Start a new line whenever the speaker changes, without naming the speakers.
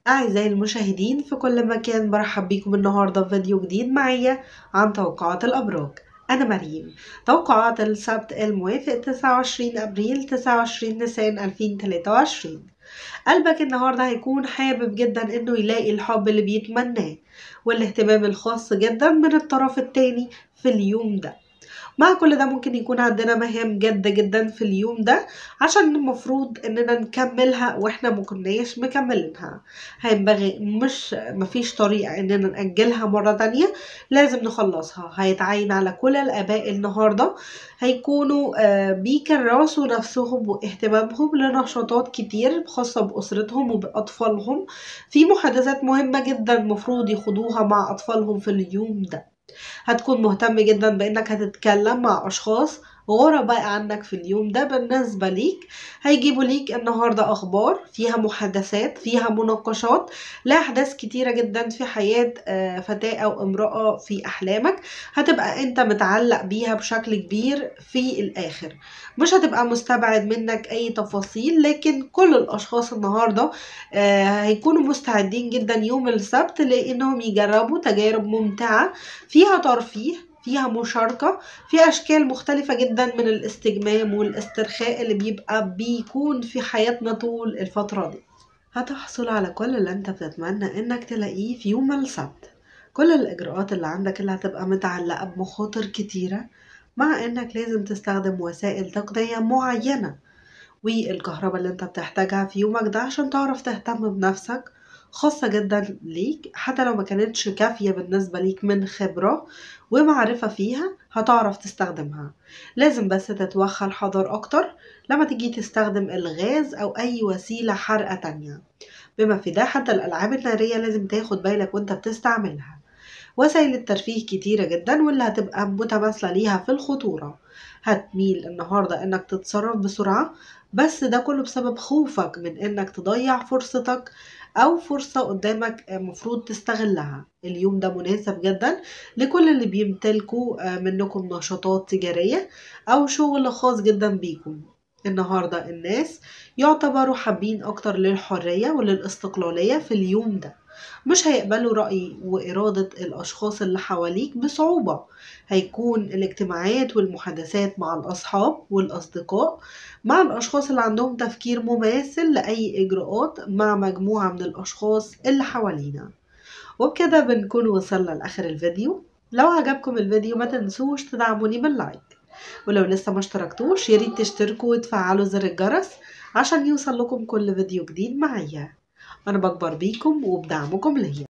أعزائي المشاهدين في كل مكان، برحب بكم النهاردة في فيديو جديد معايا عن توقعات الأبراج. أنا مريم. توقعات السبت الموافق 29 أبريل 29 نيسان 2023. قلبك النهاردة هيكون حابب جدا إنه يلاقي الحب اللي بيتمناه والاهتمام الخاص جدا من الطرف التاني في اليوم ده. مع كل ده ممكن يكون عندنا مهام جادة جدا في اليوم ده، عشان المفروض اننا نكملها واحنا مكناش مكملينها. هينبغي مفيش طريقة اننا نأجلها مرة تانية، لازم نخلصها. هيتعين على كل الآباء النهاردة هيكونوا بيكرسوا نفسهم واهتمامهم لنشاطات كتير خاصة بأسرتهم وبأطفالهم، في محادثات مهمة جدا مفروض يخوضوها مع أطفالهم في اليوم ده. هتكون مهتم جدا بانك هتتكلم مع اشخاص غرباء عنك في اليوم ده. بالنسبة ليك هيجيبوا ليك النهاردة اخبار فيها محادثات، فيها مناقشات لأحداث كتيرة جدا في حياة فتاة او امرأة في احلامك. هتبقى انت متعلق بيها بشكل كبير في الاخر، مش هتبقى مستبعد منك اي تفاصيل. لكن كل الاشخاص النهاردة هيكونوا مستعدين جدا يوم السبت لانهم يجربوا تجارب ممتعة فيها ترفيه، فيها مشاركة، في أشكال مختلفة جدا من الاستجمام والاسترخاء اللي بيكون في حياتنا طول الفترة دي. هتحصل على كل اللي انت بتتمنى انك تلاقيه في يوم السبت. كل الإجراءات اللي عندك اللي هتبقى متعلقة بمخاطر كتيرة، مع انك لازم تستخدم وسائل تقنية معينة والكهرباء اللي انت بتحتاجها في يومك ده عشان تعرف تهتم بنفسك، خاصة جدا ليك. حتى لو ما كانتش كافية بالنسبة ليك من خبرة ومعرفة فيها هتعرف تستخدمها. لازم بس تتوخى الحذر أكتر لما تيجي تستخدم الغاز أو أي وسيلة حرقة تانية. بما في ده حتى الألعاب النارية لازم تاخد بالك وانت بتستعملها. وسائل الترفيه كتيرة جدا واللي هتبقى متماثلة ليها في الخطورة. هتميل النهاردة انك تتصرف بسرعة، بس ده كله بسبب خوفك من انك تضيع فرصتك او فرصة قدامك مفروض تستغلها. اليوم ده مناسب جدا لكل اللي بيمتلكوا منكم نشاطات تجارية او شغل خاص جدا بيكم. النهاردة الناس يعتبروا حابين اكتر للحرية وللاستقلالية في اليوم ده، مش هيقبلوا رأي وإرادة الأشخاص اللي حواليك بصعوبة. هيكون الاجتماعات والمحادثات مع الأصحاب والأصدقاء، مع الأشخاص اللي عندهم تفكير مماثل لأي إجراءات مع مجموعة من الأشخاص اللي حوالينا. وبكده بنكون وصلنا لآخر الفيديو. لو عجبكم الفيديو ما تنسوش تدعموني باللايك، ولو لسه ما اشتركتوش ياريت تشتركوا وتفعلوا زر الجرس عشان يوصل لكم كل فيديو جديد معايا. أنا بكبر بيكم وبدعمكم ليا.